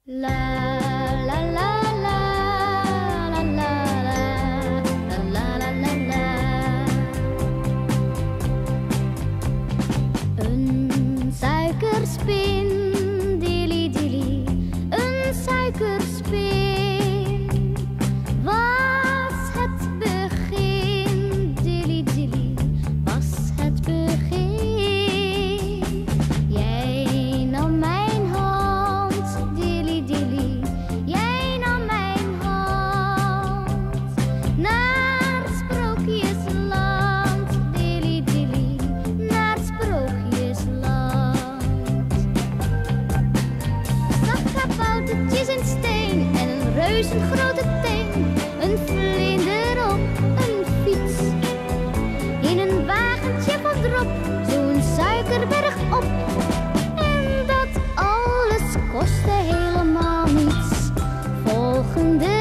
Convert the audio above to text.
La la la la la la la la la la la. Een suikerspin, dilly dilly, een suikerspin was het begin, dilly dilly, was het begin. Jij nam mijn hand, dilly dilly, jij nam mijn hand naar Sprookjesland, dilly dilly, naar Sprookjesland. Zag kaboutertjes in steen en een reuzengrote teen, een vlinder op een fiets, in een wagentje van drop, zo'n suikerberg op. En dat alles kostte helemaal niets. Volgende